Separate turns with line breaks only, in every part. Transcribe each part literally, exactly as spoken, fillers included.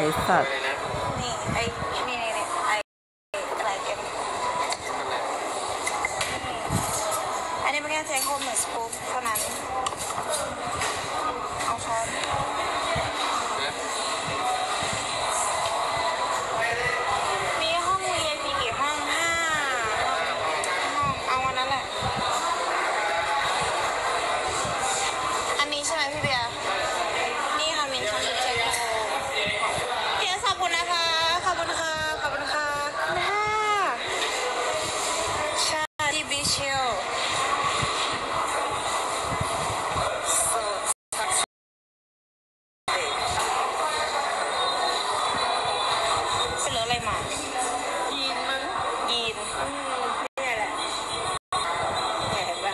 สัตว์
นี่ไอ้นี่นี่นี่ไอ้อะไรเก็บอันนี้เป็นแค่เทคโฮมเหมือนสกู๊ปเท่านั้นเอาช้อนมีห้อง วี ไอ พี กี่ห้องห้าห้องเอาวันนั้นแหละอันนี้ใช่ไหมพี่เบียร์นี่ค่ะมินช็อปเช็คเพียร์ขอบคุณนะคะขอบคุณค่ะขอบคุณค่ะชาดีบิเชลเป็นรถอะไรมายีนมั้งยีนนี่แหละเห็นปะ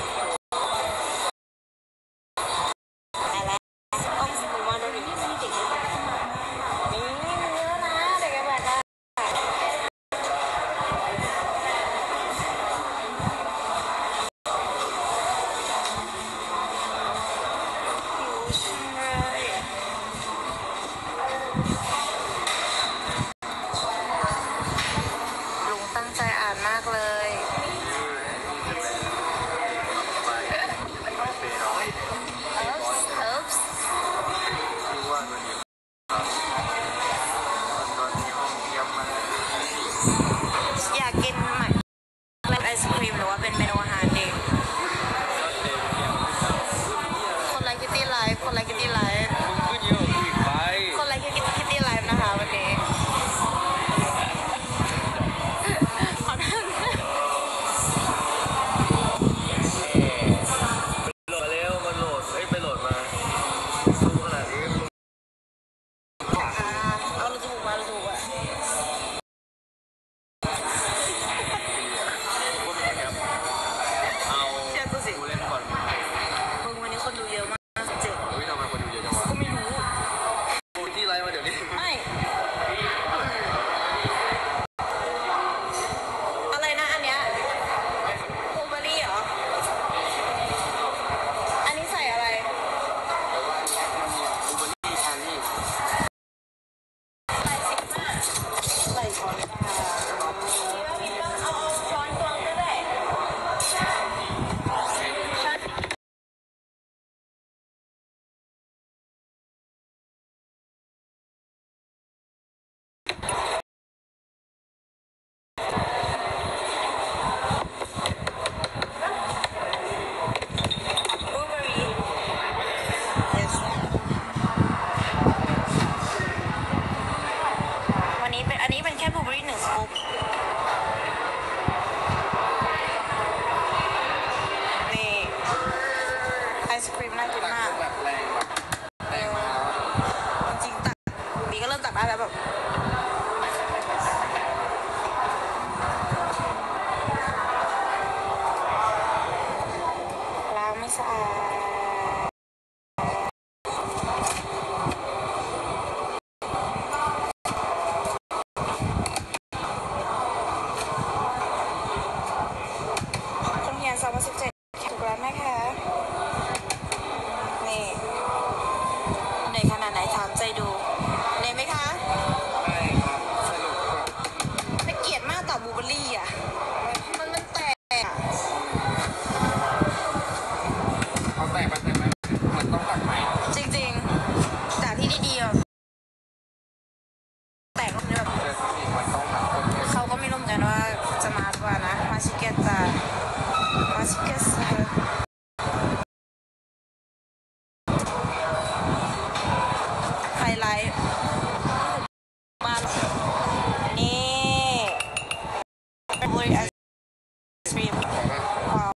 อะไรต้องสมมติว่าเราอยู่ที่เด็กนี่มันเยอะนะเด็กแบบนั้นลุงตั้งใจอ่านมากเลยอยากกินใหม่ไอศครีมหรือว่าเป็นเมนูอาหารดีคนไลค์คิตตี้ไลฟ์คนไลค์คิตตี้ไลฟ์คนไลค์คิตตี้ไลฟ์นะคะวันนี้ขอนั่ง
โหลดเร็วมันโหลดเฮ้ยไปโหลดมาดูขนาดนี้
เอาเราถูกมาเราถูกอ่ะ
เอาเชื่อตัวสิกูเล่นก่อน
มึงวันนี้คนดูเยอะมากเจ็ด
เฮ้ยทำไมคนดูเยอะจังวะ
ก็ไม่รู้
กูที่ไลฟ์มาเดี๋ยวนี้
ไม่อะไรนะอันเนี้ยบลูเบอร์รี่เหรออันนี้ใส่อะไร
กูเป็นที่ทานนี่
ใส่สิบห้าใส่ช้อนพี่ว่าพี่ต้องเอาช้อนตวงก็ได้บลูเบอร์รี่ yes วันนี้เป็นอันนี้เป็นแค่บลูเบอร์รี่หนึ่งสกู๊ปนี่ไอศครีมน่ากินมาก
แบบแรงแบบแรงมาแล้ว
จริงๆตักบีก็เริ่มตักได้แล้วแบบล้างไม่สะอาดคนเฮียนสองพันสิบเจ็ดถูกแล้วไหมคะนี่เหนื่อยขนาดไหนถามใจดูเหนื่อยไหมคะ
ใช่ครับสนุกแบบ
แต่เกลียดมากต่อบลูเบอร์รี่อ่ะมันมันแตกอ่ะ
เขาแตกมันแตกมันต้องตัดใหม่
จริงๆจากที่ดีๆแบบแตกแบบนี้แบบ
เจอที่นี่มันต้องแบบคนเยอะ
เขาก็ไม่รู้เหมือนกันว่าจะมาหรือเปล่านะมาชิเกตามาชิเกตไฮไลท์มานี่บลูเบอร์รี่ไอศครีมว้าว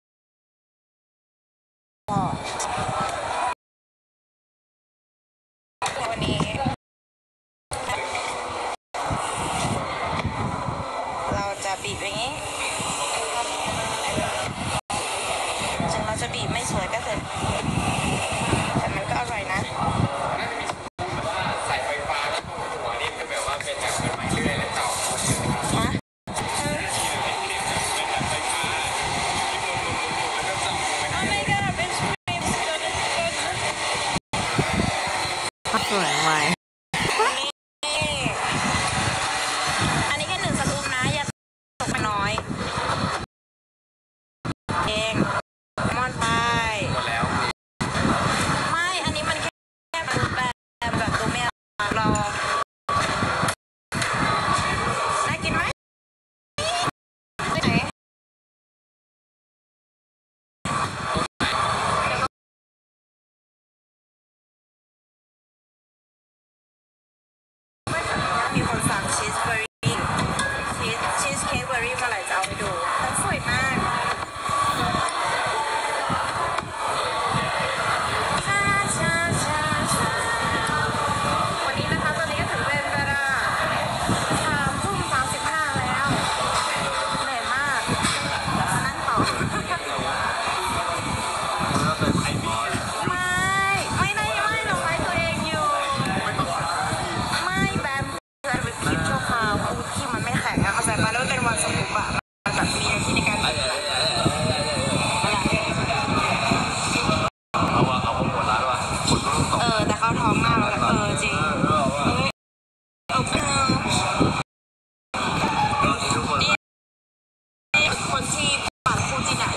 วันนี้เราจะบีบอย่างนี้ถึงเราจะบีบไม่สวยก็เถอะแต่มันก็อร่อยนะ
น่าจะมีสกู๊ปแบบว่าใส่ไฟฟ้าแล้วหัวนี่คือแบบว่าเป็นแบบเป็นใหม่เรื่อยเลยเต่า
ฮะOh my god, it's cream.
สวยไหม
นี่ค้กเบอร์รี่เมื่อไหร่จะเอาไปดูมันสวยมากวันนี้นะคะตอนนี้ก็ถึงเป็นเวลาสามทุ่มสามสิบห้าแล้วเหนื่อยมากมานั่งต่อไม่ไม่ได้ไม่เราไลฟ์ตัวเองอยู่ไม่แบมเพื่อนเป็นคลิปชั่วคราวอาวุธที่มันไม่แข็งอะเข้าใจปะแล้วเป็นวันสมุปอะมันแบบมีหน้าที่ในการ เออแต่เขาท้องมากแล้วเออจริงโอเคนี่คนที่ปั่นคู่จีน่ะ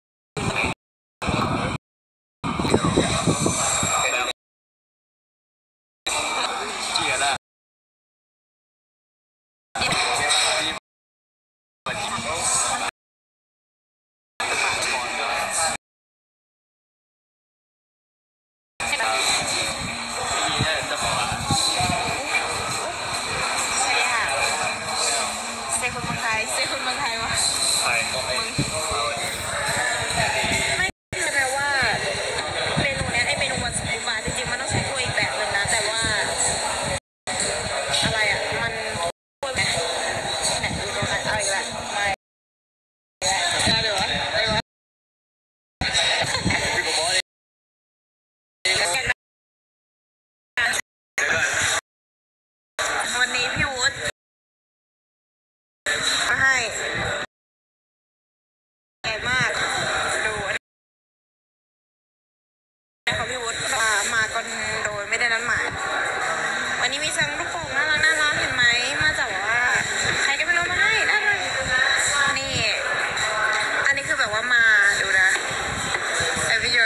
เจียนะ
เซคนเมืองไทยวะ
ใช่ก็ไม่
ไม่คือแปลว่าเมนูเนี้ยไอเมนูวันสมุปมาจริงๆมันต้องใช้ถ้วยอีกแบบนึงนะแต่ว่าอะไรอ่ะมันถ้วยแบบไหนดูตรงไหนเอาอีกแล้วไม่ได้เดี๋ยววะไอ้วะวันนี้พี่วุฒิมาให้ใหญ่มากดูนะคะพี่วุฒิมามากันโดยไม่ได้นัดหมายวันนี้มีซังลูกโป่งน่ารักน่ารักเห็นไหมมาจากว่าใครก็ไม่รู้มาให้น่ารักนี่อันนี้คือแบบว่ามาดูนะ every year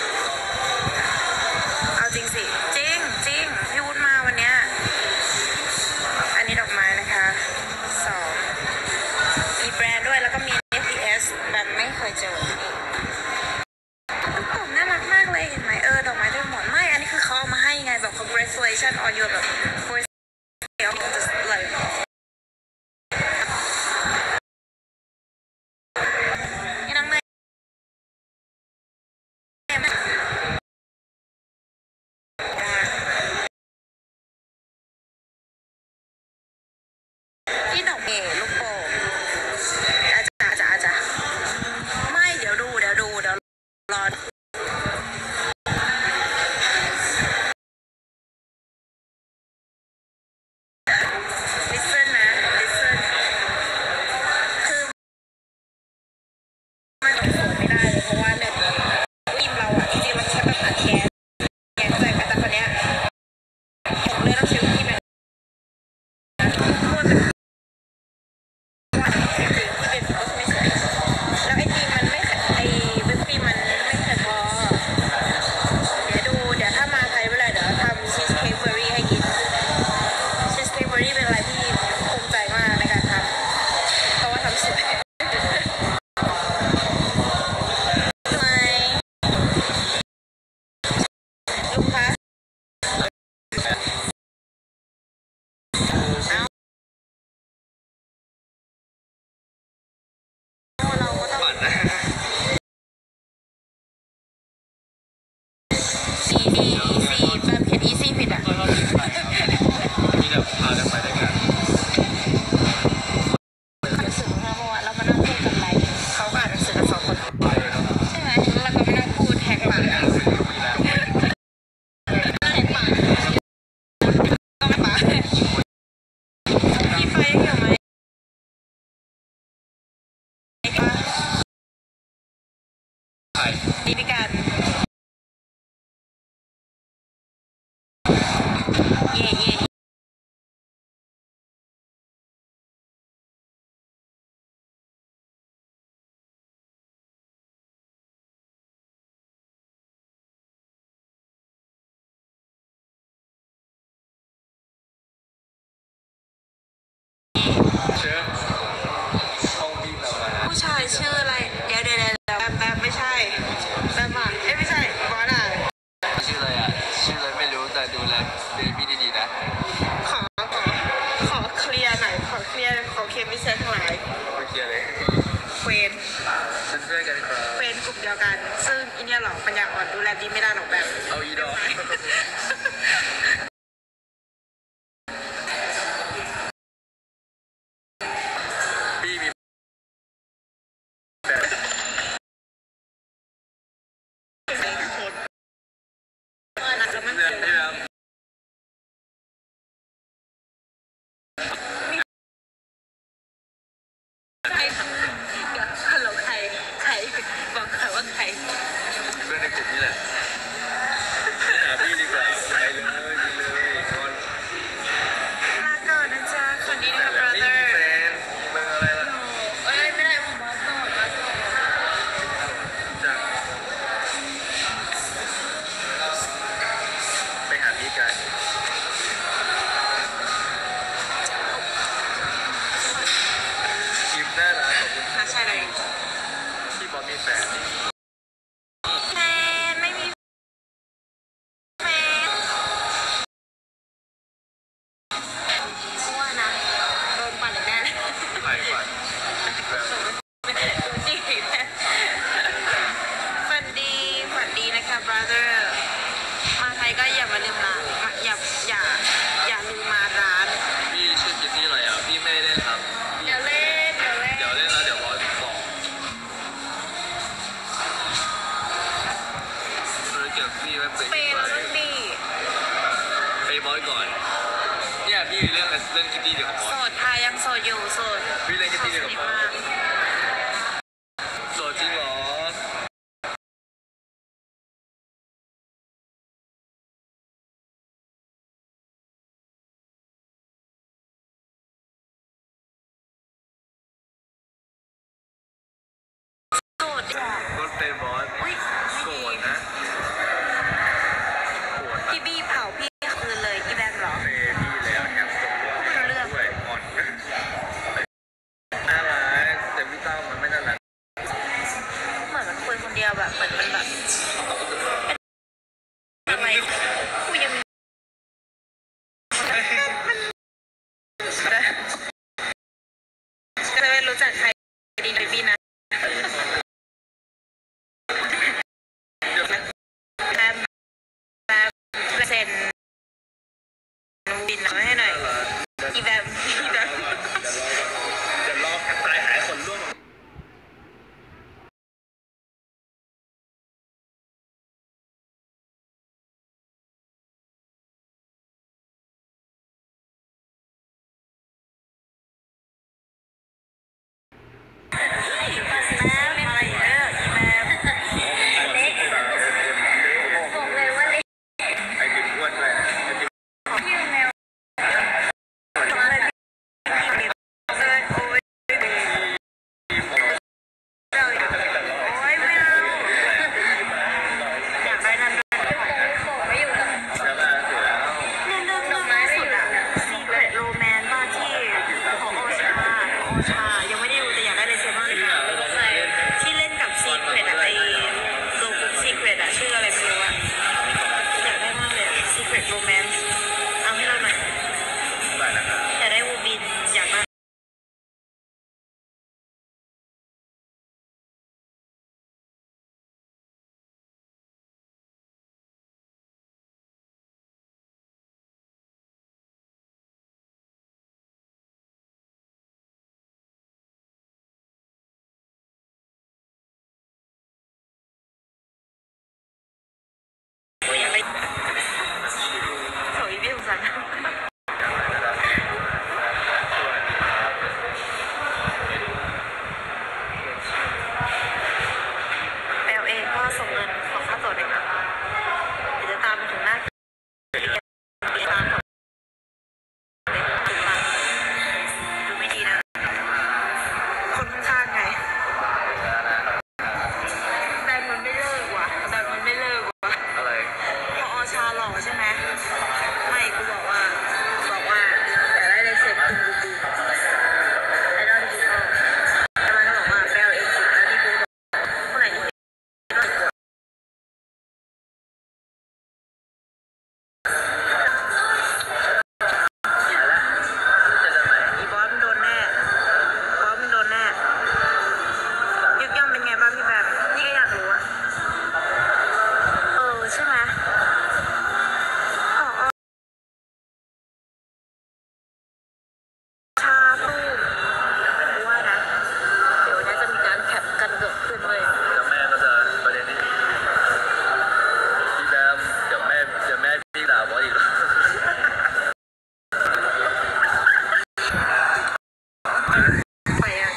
เอาจริงสิจริงจริงพี่วุฒิมาวันเนี้ยอันนี้ดอกไม้นะคะสองมีแบรนด์ด้วยแล้วก็มี เอฟ พี เอส แบบไม่เคยเจอลูกโป่งน่ารักมากเลยเห็นไหมเออดอกไม้ด้วยหมอนไม่อันนี้คือเขาเอามาให้ไงแบบ congratulation on your แบบ first day of just like นี่น้องเนยที่ดอกเอ๋ลูกโป่งอาจารย์อาจารย์อาจารย์ไม่เดี๋ยวดูเดี๋ยวดูเดี๋ยวรอลิสเซนนะลิสเซนคือมันสวยไม่ได้เลยเพราะว่าเนี่ยทีมเราอ่ะจริงๆมันใช้แบบอัดแก๊สแก๊สใจแต่แต่คนเนี้ยผมเลยต้องใช้วิธีแบบแล้วไอติมมันไม่ไอวิปครีมมันไม่แข็งพอเดี๋ยวดูเดี๋ยวถ้ามาไทยเมื่อไหร่เดี๋ยวทำชีสเค้กเบอร์รี่ให้กินชีสเค้กเบอร์รี่เป็นอะไรที่ภูมิใจมากในการทำเพราะว่าทำสวยทำไมลูกค้าเราก็ต้องอีซี่อีซี่แบบเขียนอีซี่ผิดอ่ะ
มีแบบพากันไปด้วยกัน
หนังสือมาเมื่อวานเรามานั่งพูดกันไปเขาก็อ่านหนังสือกันสองคนใช่ไหมแล้วก็มานั่งพูดแท็กปากกันแท็กปากก็ไม่ปากพี่ไปอยู่ไหมดีพิการเย่เย่
เชื่อห้องพี่แบบว่า
ผู้ชายชื่ออะไรเดี๋ยวเดี๋ยวเดี๋ยวแบบแบบไม่ใช่แบบอ่ะเอ้ยไม่ใช่บอสอ่ะ
ชื่ออะไรอ่ะชื่ออะไรไม่รู้แต่ดูแลเบบี้ดีๆนะ
ขอขอขอเคลียร์หน่อยขอเคลียร์ขอเคลียร์มิสเตอร์ทั้งหลาย
น่ารักขอบคุณ
น่าใช่เลย
พี่บอสมีแฟน
แฟนไม่มีแฟนเพราะว่านะโดนปั่นอีกแน่
ใครฝัน
ไม่ได้ดูจริงแน่ฝันดีฝันดีนะคะ brother มาไทยก็อย่ามาลืมร้านอย่าอย่าอย่าลืมมาร้าน
พี่ชื่อกิตตี้อะไรอ่ะพี่ไม่ได้เล่นครับ
เดี๋ยวเล่นเดี๋ยวเล่น
เดี๋ยวเล่นแล้วเดี๋ยวบอสบอกธุรกิจพี่ไม่เป็น
เปย์เราต้องดี
ไปบอสก่อนเนี่ยพี่เล่นเล่นกิตตี้เดี๋ยวกับบอ
โส
ส
ดค่ะยังโสดอยู่โสด
พี่เล่นกิตตี้เดี๋ยวกับบอสโสดจริงเหรอ
โสดจ้ะ
รถเป็นบอส
อุ้ย
โกรธนะโกรธ
พี่บี้เผาพี่คืนเลยอีแบมเหรอ
เฟย์พี่แล้วแถมตัว
ไม่รู้เรื่อง
ด้วยอ่อนน่ารักแต่พี่เต้ามันไม่น่ารัก
เหมือนมันคุยคนเดียวแบบเหมือนมันแบบทำไมคุยยังมีจะไม่รู้จักใครดีเลยพี่นะแบมแบมเซ็นบินมาให้หน่อยอีแบมอีแบม
เดี๋ยวรอแค่ตายหายคนร่วง
แล้วเล่นอะไรอยู่เนี่ยอีแบมเล็กบอกเลยว่าเล็ก
ไอ้ติ่มอ้วนเลยไอ้ติ่ม
พี่แมวเลยเลยโอ้ยเราโอ้ยไม่เอาอยากได้นั่นไม่อยู่แล้ว
จะมาเสือแล้ว
เรื่องเรื่องเรื่องล่าสุดอะ Secret Romance บ้านที่ของโอชาโอชายังไม่ได้ดูแต่อยากได้เลยเซมอนค่ะที่เล่นกับ Secret อะไอโลกุ๊ก Secret อะชื่ออะไรไม่รู้อะอยากได้มากเลยอะ Secret Romance เอาให้เราหน่อย
ไปนะครับ
อยากได้วูบินอยากได้ก็อยากได้โถยพี่สงสารแปลเองก็ส่งเงินของค่าตั๋วด้วยนะเดี๋ยวจะตามไปถึงหน้าติดตามของถึงมาดูไม่ดีนะคนข้างๆไงแต่มันไม่เลิกว่ะแต่มันไม่เลิกว่ะ
อะไร
พออชาหล่อใช่ไหมไม่กูบอกว่าบอกว่าแต่ได้เลยเสร็จคุณกูกูไอดอลดิจิตอลแล้วมันก็บอกว่าแปลเองสิแล้วนี่กูบอกคนไหนที่ไม่ได้กดอีบอสมันโดนแน่บอสมันโดนแน่ยุกย่อมเป็นไงบ้างพี่แบบนี่ก็อยากรู้อะเออใช่ไหมอ๋อชาตู้กูว่านะเดี๋ยวน่าจะมีการแคปกันเกิดขึ้นเลย
เดี๋ยวแม่ก็จะประเด็นนี้พี่แบมเดี๋ยวแม่เดี๋ยวแม่พี่ด่าบอสอีกแล้ว
ไปอ่ะ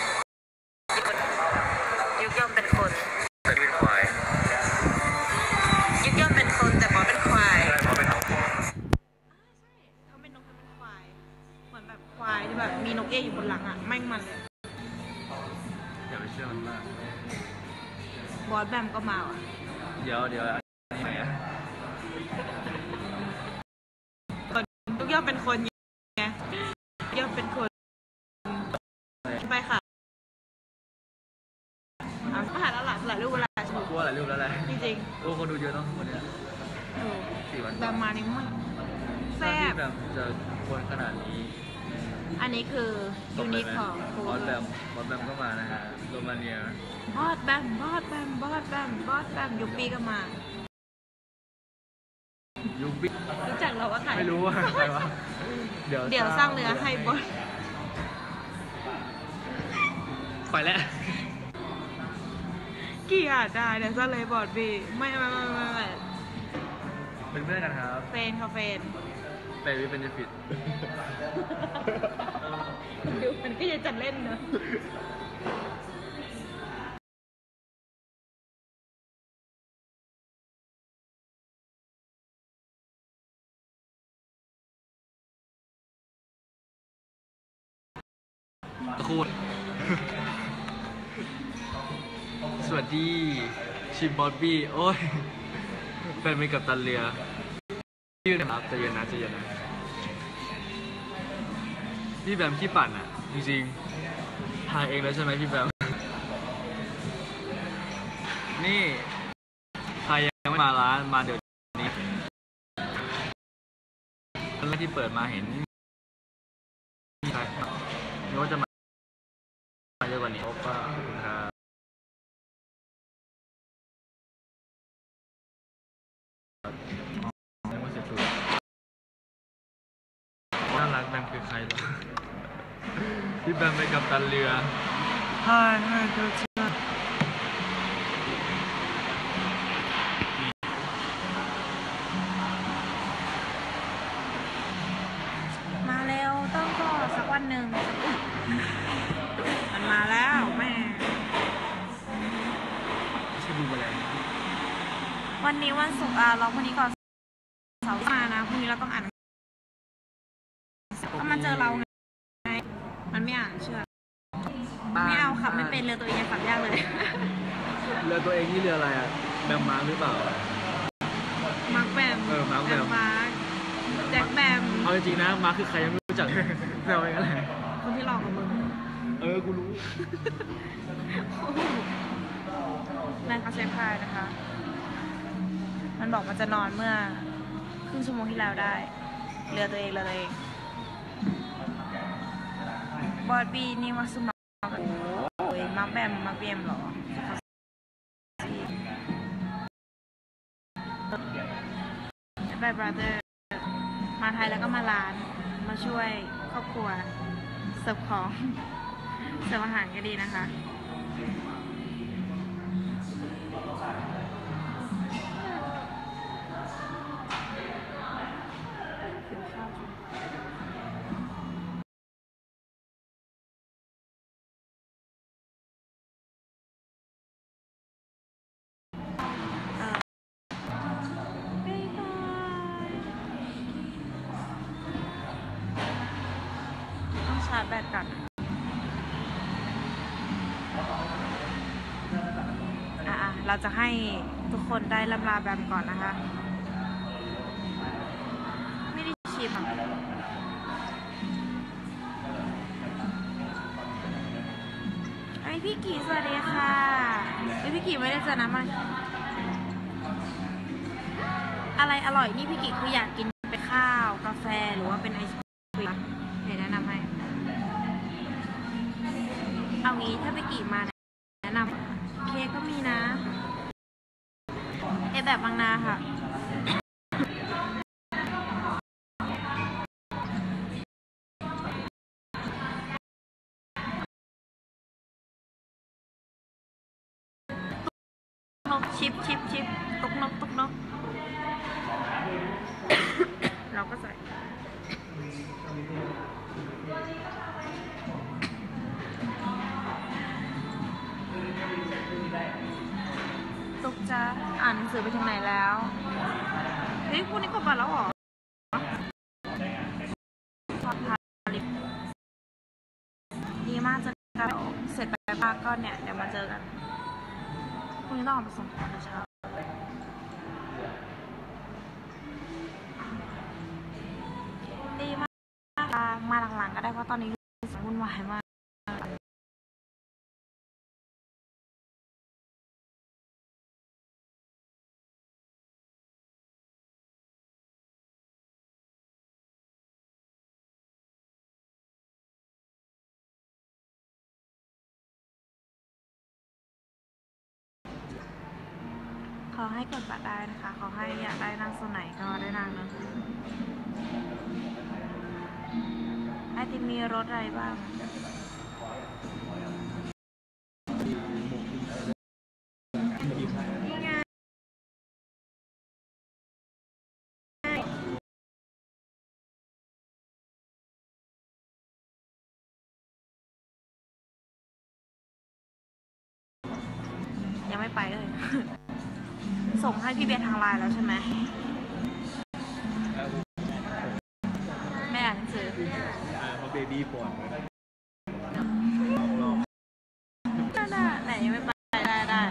ยุกย่อมเป็นคน
แต่พี่ควาย
ยุกย่อมเป็นคนแต่บอสเป็นควาย
ใช่เพราะเป็นน้อง
เขาเป็นนกเขาเป็นควายเหมือนแบบควายที่แบบมีนกเอี้ยอยู่บนหลังอ่ะแม่งมันเลย
อย่าไปเชื่อมันมาก
บอสแบมก็มาอ่ะ
เดี๋ยวเดี๋ยวอันนี้ไหนอะ
ยุกย่อมเป็นคนไงยุกย่อมเป็นคนไปค่ะนะถ่ายแล้วหลายหลายรูปหลายรูป
กลัวหลายรูปแล้วแหละ
จริง
โอ้คนดูเยอะเนาะคนเนี้ย
ๆ
สี่วัน
แบบมานี่มันแซ่
ที่
บ
แบบจะคนขนาดนี้
อันนี้คือยูนิคของ
บอสแบมบอสแบมก็มานะฮะโรมาเนีย
บอสแบมบอสแบมบอสแบมบอสแบมยูปีก็มา
ยูบิ
รู้จักเราว่าใคร
ไม่รู้ว่าใครวะ
เดี๋ยวสร้างเรือให้บอส
ไปแล้ว
กี่อาจได้เดี๋ยวสร้างเลยบอสบีไม่ไม่ไม่ไม่ไม่
เป็นเพื่อนกันครับ
เฟนค่ะเฟน
ไปวิเป็นฟิต
ดูมันก็จะจัดเล่นเนอะ
ตะคูดสวัสดีชิมบอสบี้โอ้ยแฟนเป็นกัปตันเรือยืนนะครับจะเย็นนะจะเย็นนะพี่แบมขี้ปั่นอ่ะจริงๆถ่ายเองแล้วใช่ไหมพี่แบมนี่ใครยังไม่มาร้านมาเดี๋ยวนี้ตอนแรกที่เปิดมาเห็นมีใครนึกว่าจะมาเยอะกว่านี้โอป้าขอบคุณครับน่ารักแบมคือใครล่ะพี่แบมเป็นกัปตันเรือฮ่าฮ่าเจ้าเจ้า
มาเร็วต้องก็สักวันหนึ่งมันมาแล้วแม่
ชื่อบูมอะไร
วันนี้วันศุกร์อ่ะเราวันนี้ก่อนเสาร์มานะพรุ่งนี้เราต้องอ่านก็มาเจอเราไงมันไม่อ่านเชื่อไม่เอาขับไม่เป็นเรือตัวเองยังขับยากเลย
เรือตัวเองนี่เรืออะไรอ่ะแบมมาร์คหรือเปล่า
มาร์คแบม
เออมาร์คแบม
มาร์คแจ็คแบม
เอาจริงๆนะมาร์คคือใครยังไม่รู้จักแซวเองอะไร
คนที่หลอกกับมึง
เออกูรู้
นั่นเขาเซฟพายนะคะ มันบอกมันจะนอนเมื่อครึ่งชั่วโมงที่แล้วได้เรือตัวเองเรือตัวเองบอดบีนี่มาสมัครโอ้ยมาร์คแบมมาร์คแบมเหรอบายบราเธอร์มาไทยแล้วก็มาร้านมาช่วยครอบครัวเสิร์ฟของเสิร์ฟอาหารก็ดีนะคะชาร์จแบตก่อนอ่ะเราจะให้ทุกคนได้ลำลาแบมก่อนนะคะ ไม่ได้ชิมอ่ะไอพี่กี่สวัสดีค่ะไอพี่กี่ไม่ได้เจอนะมันอะไรอร่อยนี่พี่กี่คืออยากกินเป็นข้าวกาแฟหรือว่าเป็นไอศครีมเดี๋ยวแนะนำให้เอางี้ถ้าไปกี่มาแนะนำเค้กก็มีนะเอแบบบางนาค่ะนกชิปชิปชิปตกนกตกนก เราก็ใส่ตกจ้าอ่านหนังสือไปถึงไหนแล้วเฮ้ยพวกนี้กดบัตรแล้วเหรอพอดพาลิปดีมากเจอกันเสร็จไปบ้างก็เนี่ยเดี๋ยวมาเจอกันพรุ่งนี้ต้องออกไปส่งของแต่เช้าดีมากมาหลังๆก็ได้เพราะตอนนี้วุ่นวายมากอให้กดบัตรได้นะคะขอให้อยากได้นั่งโซนไหนก็ได้นั่งนะไอติมมีรสอะไรบ้างนี่ไงยังไม่ไปเลย ส่งให้พี่เบียร์ทางไลน์แล้วใช่ไหมแม่อ่านหนังสือ
อ่าเขาเบบี้ปวด
ได้ได้ไหนยังไม่ไปได้ได้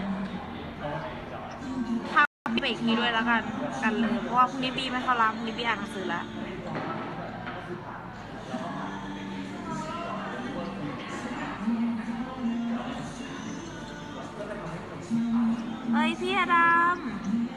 ทักพี่ไปอีกทีด้วยแล้วกันกันเลยเพราะว่าพรุ่งนี้พี่ไม่เข้าร้านพรุ่งนี้พี่อ่านหนังสือแล้วเฮ้ยพี่อดัม